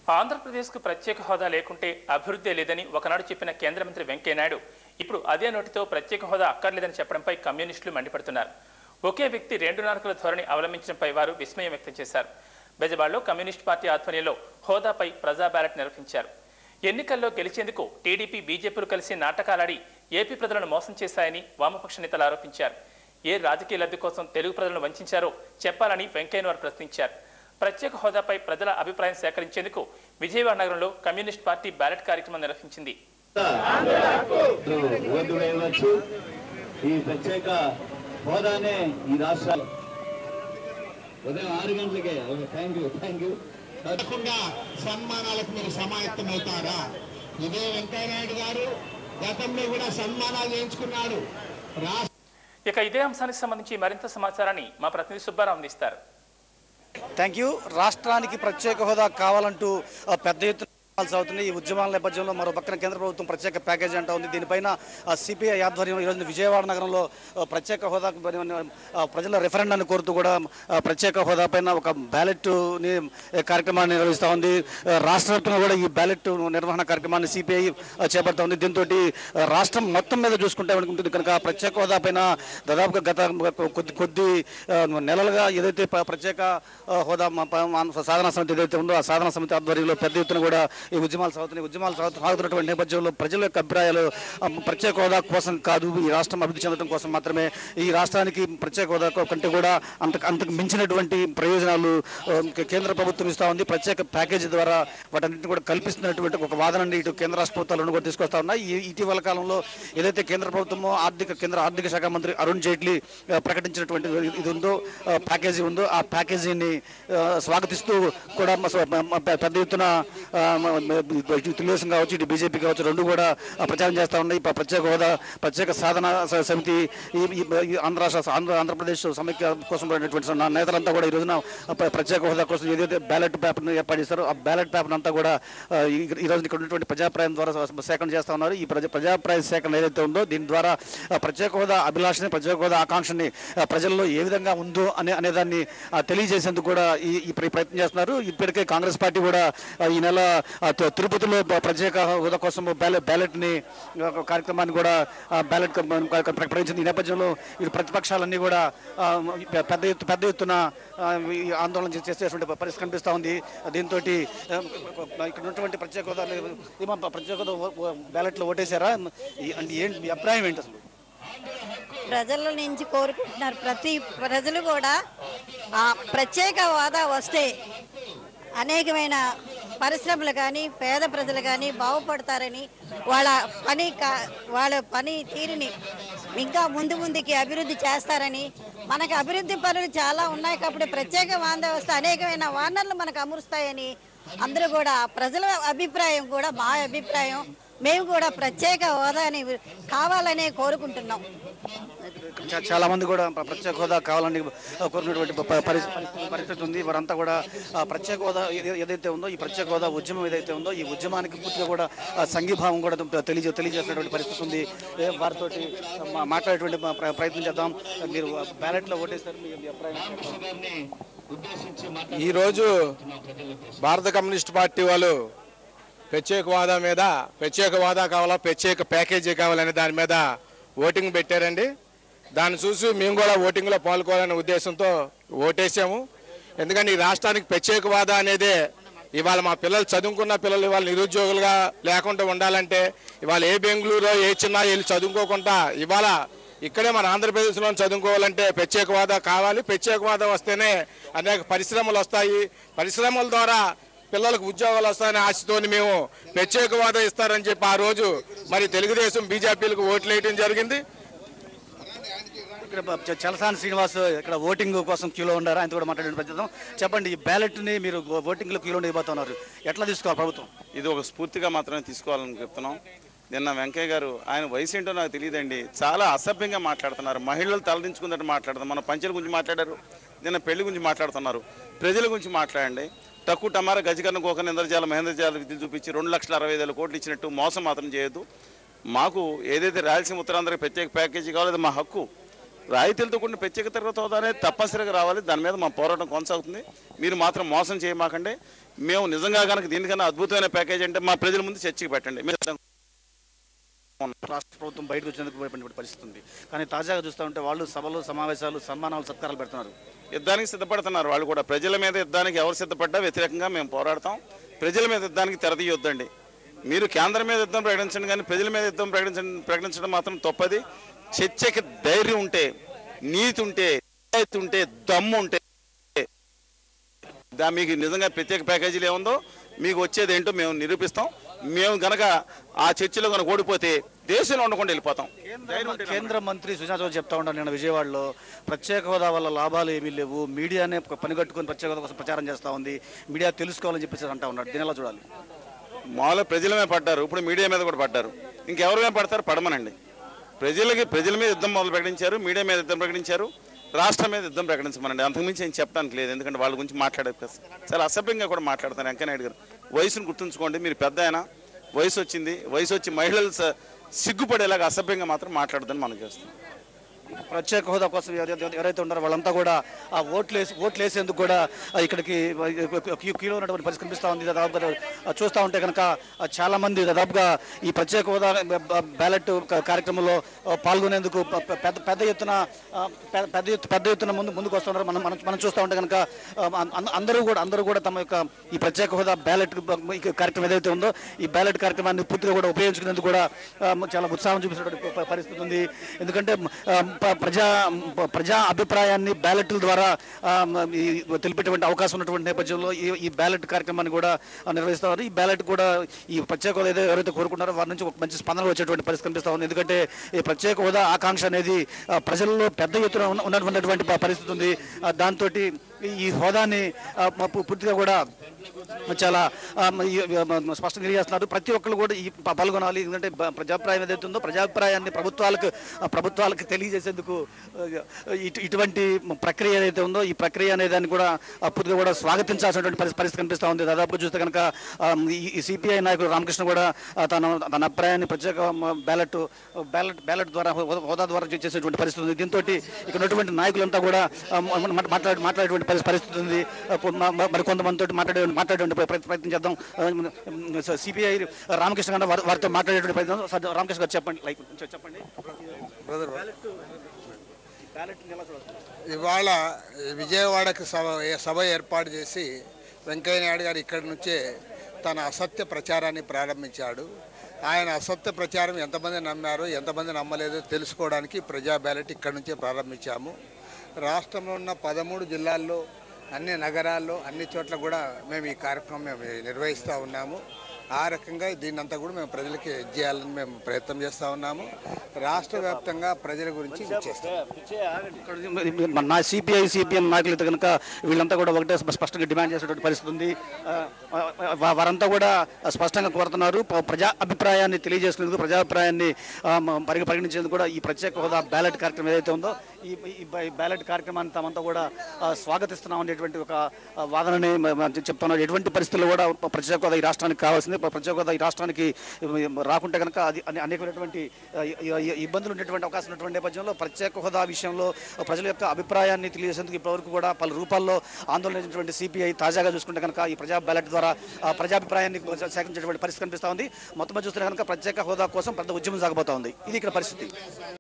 ఆంధ్రప్రదేశ్కు ప్రత్యేక హోదా లేకుంటే అభివృద్ధి లేదని ఒకనాడు చెప్పిన కేంద్ర మంత్రి వెంకయ్యనాయుడు ఇప్పుడు అదే నోటితో ప్రత్యేక హోదా అక్కర్లేదని చెప్పడంపై కమ్యూనిస్టులు మండిపడుతున్నారు. ఒకే వ్యక్తి రెండు నాలుకల ధోరణి అవలంబించడంపై వారు విస్మయం వ్యక్తం చేశారు. బెజవాడలో కమ్యూనిస్ట్ పార్టీ ఆధ్వర్యంలో హోదాపై ప్రజా బ్యాలెట్ నిర్వహించారు. ఎన్నికల్లో గెలిచేందుకు టీడీపీ బీజేపీలు కలిసి నాటకాలాడి ఏపీ ప్రజలను మోసం చేశాయని వామపక్ష నేతలు ఆరోపించారు. ఏ రాజకీయ లబ్ధి కోసం తెలుగు ప్రజలను వంచారో చెప్పాలని వెంకయ్యనాయుడు ప్రశ్నించారు. ప్రత్యేక హోదాపై ప్రజల అభిప్రాయం సేకరించేందుకు విజయవాడ నగరంలో కమ్యూనిస్ట్ పార్టీ బ్యాలెట్ కార్యక్రమం నిర్వహించింది. సన్మానాలకు మీరు సమాయత్తమవుతారా? ఇదే వెంకయ్యనాయుడు గారు గతంలో కూడా సన్మానాలు చేయించుకున్నాడు. ఇక ఇదే అంశానికి సంబంధించి మరింత సమాచారాన్ని మా ప్రతినిధి సుబ్బారావు అందిస్తారు. Thank you. రాష్ట్రానికి ప్రత్యేక హోదా కావాలంటూ పెద్ద ఎత్తున అవుతుంది. ఈ ఉద్యమాల నేపథ్యంలో మరో పక్కన కేంద్ర ప్రభుత్వం ప్రత్యేక ప్యాకేజీ అంటా ఉంది. దీనిపైన సిపిఐ ఆధ్వర్యంలో ఈరోజు విజయవాడ నగరంలో ప్రత్యేక హోదా ప్రజల రెఫరెండాన్ని కోరుతూ కూడా ప్రత్యేక హోదా పైన ఒక బ్యాలెట్ కార్యక్రమాన్ని నిర్వహిస్తూ ఉంది. రాష్ట్ర వ్యాప్తంగా కూడా ఈ బ్యాలెట్ నిర్వహణ కార్యక్రమాన్ని సిపిఐ చేపడుతూ ఉంది. దీంతో రాష్ట్రం మొత్తం మీద చూసుకుంటే ఉంటుంది కనుక ప్రత్యేక హోదా పైన దాదాపుగా గత కొద్ది నెలలుగా ఏదైతే ప్రత్యేక హోదా సాధనా సమితి ఏదైతే ఉందో ఆ సాధనా సమితి ఆధ్వర్యంలో పెద్ద ఎత్తున కూడా ఈ ఉద్యమాలు సాగుతున్నటువంటి నేపథ్యంలో ప్రజల యొక్క అభిప్రాయాలు ప్రత్యేక హోదా కోసం కాదు, ఈ రాష్ట్రం అభివృద్ధి చెందడం కోసం మాత్రమే, ఈ రాష్ట్రానికి ప్రత్యేక హోదా కంటే కూడా అంతకు మించినటువంటి ప్రయోజనాలు కేంద్ర ప్రభుత్వం ఇస్తూ ఉంది. ప్రత్యేక ప్యాకేజీ ద్వారా వాటన్నింటినీ కూడా కల్పిస్తున్నటువంటి ఒక వాదనని ఇటు కేంద్ర రాష్ట్ర ప్రభుత్వాలను కూడా తీసుకొస్తా ఉన్నాయి. ఇటీవల కాలంలో ఏదైతే కేంద్ర ప్రభుత్వమో కేంద్ర ఆర్థిక శాఖ మంత్రి అరుణ్ జైట్లీ ప్రకటించినటువంటి ఇది ఉందో ప్యాకేజీ ఉందో ఆ ప్యాకేజీని స్వాగతిస్తూ కూడా పెద్ద ఎత్తున తెలుగుదేశం కావచ్చు ఇటు బీజేపీ కావచ్చు రెండు కూడా ప్రచారం చేస్తూ ఉన్నాయి. ప్రత్యేక హోదా ప్రత్యేక సాధన సమితి ఆంధ్రప్రదేశ్ సమైక్య కోసం నేతలంతా కూడా ఈ రోజున ప్రత్యేక హోదా కోసం ఏదైతే బ్యాలెట్ పేపర్ను ఏర్పాటు చేస్తారో ఆ బ్యాలెట్ పేపర్ అంతా కూడా ఈ రోజు ఇక్కడ ఉన్నటువంటి ప్రజాప్రాయం ద్వారా సేకరణ చేస్తూ ఉన్నారు. ఈ ప్రజాప్రాయ సేకరణ ఏదైతే ఉందో దీని ద్వారా ప్రత్యేక హోదా అభిలాషని ప్రత్యేక హోదా ఆకాంక్షని ప్రజల్లో ఏ విధంగా ఉందో అనేదాన్ని తెలియజేసేందుకు కూడా ఈ ప్రయత్నం చేస్తున్నారు. ఇప్పటికే కాంగ్రెస్ పార్టీ కూడా ఈ నెల తిరుపతిలో ప్రత్యేక హోదా కోసం బ్యాలెట్ ని కార్యక్రమాన్ని కూడా బ్యాలెట్ ప్రకటించింది. ఈ నేపథ్యంలో ఈ ప్రతిపక్షాలన్నీ కూడా పెద్ద ఎత్తున ఆందోళన చేసేటువంటి పరిస్థితి కనిపిస్తూ ఉంది. దీంతో ఇక్కడ ఉన్నటువంటి ప్రత్యేక హోదా బ్యాలెట్లో ఓటేశారా? ఏంటి మీ అభిప్రాయం ఏంటి? అసలు ప్రజల నుంచి కోరుకుంటున్నారు ప్రతి ప్రజలు కూడా ప్రత్యేక హోదా వస్తే అనేకమైన పరిశ్రమలు కానీ పేద ప్రజలు కానీ బాగుపడతారని వాళ్ళ పని తీరుని ఇంకా ముందుకి అభివృద్ధి చేస్తారని, మనకు అభివృద్ధి పనులు చాలా ఉన్నాయి కాబట్టి ప్రత్యేక హోదా వస్తే అనేకమైన వనరులు మనకు అమరుస్తాయని అందరూ కూడా ప్రజల అభిప్రాయం కూడా మా అభిప్రాయం. మేము కూడా ప్రత్యేక హోదాని కావాలనే కోరుకుంటున్నాం. చాలా మంది కూడా ప్రత్యేక హోదా కావాలని కోరుకున్నటువంటి పరిస్థితి ఉంది. వారంతా కూడా ప్రత్యేక హోదా ఏదైతే ఉందో ఈ ప్రత్యేక హోదా ఉద్యమం ఏదైతే ఉందో ఈ ఉద్యమానికి పూర్తిగా కూడా సంఘీభావం కూడా తెలియజేసినటువంటి పరిస్థితి ఉంది. వారితో మాట్లాడేటువంటి ప్రయత్నం చేద్దాం. మీరు బ్యాలెట్లో ఓటేస్తారు, మీ అభిప్రాయం? ఈరోజు భారత కమ్యూనిస్ట్ పార్టీ వాళ్ళు ప్రత్యేక హోదా మీద ప్రత్యేక హోదా కావాలా ప్రత్యేక ప్యాకేజీ కావాలనే దాని మీద ఓటింగ్ పెట్టారండి. దాన్ని చూసి మేము కూడా ఓటింగ్లో పాల్గొనాలనే ఉద్దేశంతో ఓటేసాము. ఎందుకంటే ఈ రాష్ట్రానికి ప్రత్యేక హోదా అనేదే ఇవాళ మా పిల్లలు చదువుకున్న పిల్లలు ఇవాళ నిరుద్యోగులుగా లేకుండా ఉండాలంటే ఇవాళ ఏ బెంగళూరు ఏ చిన్న వెళ్ళి చదువుకోకుండా ఇవాళ ఇక్కడే మన ఆంధ్రప్రదేశ్లో చదువుకోవాలంటే ప్రత్యేక హోదా కావాలి. ప్రత్యేక హోదా వస్తేనే అనేక పరిశ్రమలు వస్తాయి, పరిశ్రమల ద్వారా పిల్లలకు ఉద్యోగాలు వస్తాయని ఆశతో మేము ప్రత్యేక హోదా ఇస్తారని చెప్పి ఆ రోజు మరి తెలుగుదేశం బీజేపీలకు ఓట్లు వేయడం జరిగింది. ఇక్కడ చలసాని శ్రీనివాస్ ఇక్కడ ఓటింగ్ కోసం క్యూలో ఉన్నారు, ఆయన కూడా మాట్లాడిన ప్రయత్నం. చెప్పండి, ఈ బ్యాలెట్ని మీరు ఓటింగ్లో క్యూలో ఇవ్వబోతున్నారు, ఎట్లా తీసుకోవాలి ప్రభుత్వం? ఇది ఒక స్ఫూర్తిగా మాత్రమే తీసుకోవాలని చెప్తున్నాం. నిన్న వెంకయ్య గారు ఆయన వయసు ఏంటో నాకు తెలియదండి, చాలా అసభ్యంగా మాట్లాడుతున్నారు. మహిళలు తలదించుకున్నట్టు మాట్లాడుతున్నారు. మన పంచల గురించి మాట్లాడారు, నిన్న పెళ్లి గురించి మాట్లాడుతున్నారు. ప్రజల గురించి మాట్లాడండి. తక్కువ టమారా గజకర్ణ గోకర్ణ ఇంద్రజాల మహేంద్రజాల విధులు చూపించి 2,60,60,000 కోట్లు ఇచ్చినట్టు మోసం మాత్రం చేయొద్దు. మాకు ఏదైతే రాయలసీమ ఉత్తరాంధ్రకి ప్రత్యేక ప్యాకేజీ కావాలో అది మా హక్కు. రాయితీలతో కూడిన ప్రత్యేక తరగతి హోదా అనేది తప్పనిసరిగా రావాలి. దాని మీద మా పోరాటం కొనసాగుతుంది. మీరు మాత్రం మోసం చేయమాకండి. మేము నిజంగా కనుక దీనికన్నా అద్భుతమైన ప్యాకేజ్ అంటే మా ప్రజల ముందు చర్చకి పెట్టండి. రాష్ట్ర ప్రభుత్వం బయటకు వచ్చేందుకు భయపడిన పరిస్థితి ఉంది. కానీ తాజాగా చూస్తూ ఉంటే వాళ్ళు సభలు, సమావేశాలు, సన్మానాలు, సత్కారాలు పెడుతున్నారు. యుద్ధానికి సిద్ధపడుతున్నారు వాళ్ళు కూడా. ప్రజల మీద యుద్ధానికి ఎవరు సిద్ధపడ్డా వ్యతిరేకంగా మేము పోరాడతాం. ప్రజల మీద యుద్ధానికి తెరదీయొద్దండి. మీరు కేంద్రం మీద యుద్ధం ప్రకటించండి, కానీ ప్రజల మీద యుద్ధం ప్రకటించడం మాత్రం తప్పది. చర్చకి ధైర్యం ఉంటే, నీతి ఉంటే, నిజాయితీ ఉంటే, దమ్ము ఉంటే, మీకు నిజంగా ప్రత్యేక ప్యాకేజీలు ఏముందో మీకు వచ్చేది ఏంటో మేము నిరూపిస్తాం. మేము గనక ఆ చర్చలో కనుక ఓడిపోతే దేశంలో ఉండకుండా వెళ్ళిపోతాం. కేంద్ర మంత్రి సుజనా చౌదరి చెప్తా ఉంటాను నేను విజయవాడలో, ప్రత్యేక హోదా వల్ల లాభాలు ఏమీ లేవు, మీడియానే పనిగట్టుకుని ప్రత్యేక హోదా కోసం ప్రచారం చేస్తూ ఉంది, మీడియా తెలుసుకోవాలని చెప్పేసి అంటా ఉన్నాడు. దీని ఎలా చూడాలి? మాలో ప్రజల మీద పడ్డారు, ఇప్పుడు మీడియా మీద కూడా పడ్డారు. ఇంకెవరి మీద పడతారు? పడమనండి. ప్రజల మీద యుద్ధం మొదలు ప్రకటించారు, మీడియా మీద యుద్ధం ప్రకటించారు, రాష్ట్రం మీద యుద్ధం ప్రకటించమనండి. అంతకుమించి ఏం చెప్పడానికి లేదు. ఎందుకంటే వాళ్ళ గురించి మాట్లాడే చాలా అసభ్యంగా కూడా మాట్లాడతారు. వెంకయ్యనాయుడు గారు వయసును గుర్తుంచుకోండి. మీరు పెద్ద ఆయన, వయసు వచ్చింది, వయసు వచ్చి మహిళలు సిగ్గుపడేలాగా అసభ్యంగా మాత్రం మాట్లాడదని మనం చేస్తాం. ప్రత్యేక హోదా కోసం ఎవరైతే ఉన్నారో వాళ్ళంతా కూడా ఆ ఓట్లు వేసేందుకు కూడా ఇక్కడికి క్యూలో ఉన్నటువంటి పరిస్థితి కనిపిస్తూ ఉంది. దాదాపుగా చూస్తూ ఉంటే కనుక చాలామంది దాదాపుగా ఈ ప్రత్యేక హోదా బ్యాలెట్ కార్యక్రమంలో పాల్గొనేందుకు పెద్ద ఎత్తున ముందుకు వస్తున్నారు. మనం చూస్తూ ఉంటే కనుక అందరూ కూడా తమ యొక్క ఈ ప్రత్యేక హోదా బ్యాలెట్ కార్యక్రమం ఏదైతే ఉందో ఈ బ్యాలెట్ కార్యక్రమాన్ని పూర్తిగా కూడా ఉపయోగించుకునేందుకు కూడా చాలా ఉత్సాహం చూపించినటువంటి పరిస్థితి ఉంది. ఎందుకంటే ప్రజా అభిప్రాయాన్ని బ్యాలెట్ల ద్వారా తెలిపేటువంటి అవకాశం ఉన్నటువంటి నేపథ్యంలో ఈ బ్యాలెట్ కార్యక్రమాన్ని కూడా నిర్వహిస్తున్నారు. ఈ బ్యాలెట్ కూడా ఈ ప్రత్యేక హోదా ఎవరైతే కోరుకుంటారో వారి నుంచి ఒక మంచి స్పందన వచ్చేటువంటి పరిస్థితి కనిపిస్తూ ఉంది. ఎందుకంటే ఈ ప్రత్యేక హోదా ఆకాంక్ష అనేది ప్రజల్లో పెద్ద ఎత్తున ఉన్నటువంటి పరిస్థితి ఉంది. దాంతో ఈ హోదాని పూర్తిగా కూడా చాలా స్పష్టంగా తెలియజేస్తున్నారు. ప్రతి ఒక్కరు కూడా ఈ పాల్గొనాలి. ఎందుకంటే ప్రజాభిప్రాయం ఏదైతే ఉందో ప్రజాభిప్రాయాన్ని ప్రభుత్వాలకు తెలియజేసేందుకు ఇటువంటి ప్రక్రియ ఏదైతే ఉందో ఈ ప్రక్రియ అనేదాన్ని కూడా పూర్తిగా కూడా స్వాగతించాల్సినటువంటి పరిస్థితి కనిపిస్తూ ఉంది. దాదాపుగా చూస్తే కనుక ఈ సిపిఐ నాయకుడు రామకృష్ణ కూడా తన అభిప్రాయాన్ని ప్రత్యేక బ్యాలెట్ ద్వారా హోదా ద్వారా చేసేటువంటి పరిస్థితి ఉంది. దీంతో ఇక్కడ ఉన్నటువంటి నాయకులంతా కూడా మాట్లాడేటువంటి పరిస్థితి ఉంది. మరి కొంతమందితో మాట్లాడేటువంటి ప్రయత్నం చేద్దాం. సిపిఐ రామకృష్ణ గారు వారితో మాట్లాడేటువంటి ప్రయత్నం. రామకృష్ణ గారు చెప్పండి. ఇవాళ విజయవాడకు సభ ఏర్పాటు చేసి వెంకయ్యనాయుడు గారు ఇక్కడి నుంచే తన అసత్య ప్రచారాన్ని ప్రారంభించాడు. ఆయన అసత్య ప్రచారం ఎంతమంది నమ్మారో ఎంతమంది నమ్మలేదో తెలుసుకోవడానికి ప్రజా బ్యాలెట్ ఇక్కడి నుంచే ప్రారంభించాము. రాష్ట్రంలో ఉన్న 13 జిల్లాల్లో అన్ని నగరాల్లో అన్ని చోట్ల కూడా మేము ఈ కార్యక్రమం నిర్వహిస్తూ ఉన్నాము. ఆ రకంగా దీన్నంతా కూడా మేము ప్రజలకి చేయాలని మేము ప్రయత్నం చేస్తూ ఉన్నాము. రాష్ట్ర వ్యాప్తంగా ప్రజల గురించి నా సిపిఎం నాయకులైతే కనుక వీళ్ళంతా కూడా ఒకటే స్పష్టంగా డిమాండ్ చేసేటువంటి పరిస్థితి ఉంది. వారంతా కూడా స్పష్టంగా కోరుతున్నారు ప్రజా అభిప్రాయాన్ని తెలియజేసుకునేందుకు, ప్రజాభిప్రాయాన్ని పరిగణించేందుకు కూడా ఈ ప్రత్యేక హోదా బ్యాలెట్ కార్యక్రమం ఏదైతే ఉందో ఈ బ్యాలెట్ కార్యక్రమాన్ని తామంతా కూడా స్వాగతిస్తున్నాం అనేటువంటి ఒక వాదనని చెప్తున్నారు. ఎటువంటి పరిస్థితుల్లో కూడా ప్రత్యేక హోదా ఈ రాష్ట్రానికి కావాల్సింది. ప్రత్యేక హోదా ఈ రాష్ట్రానికి రాకుంటే కనుక అది అనేకమైనటువంటి ఇబ్బందులు ఉండేటువంటి అవకాశం ఉన్నటువంటి నేపథ్యంలో ప్రత్యేక హోదా విషయంలో ప్రజల యొక్క అభిప్రాయాన్ని తెలియజేసేందుకు ఇప్పటివరకు కూడా పలు రూపాల్లో ఆందోళన చేసినటువంటి సిపిఐ తాజాగా చూసుకుంటే కనుక ఈ ప్రజా బ్యాలెట్ ద్వారా ప్రజాభిప్రాయాన్ని సేకరించేటువంటి పరిస్థితి కనిపిస్తూ ఉంది. మొత్తం చూస్తే కనుక ప్రత్యేక హోదా కోసం పెద్ద ఉద్యమం సాగబోతా ఉంది. ఇది ఇక్కడ పరిస్థితి.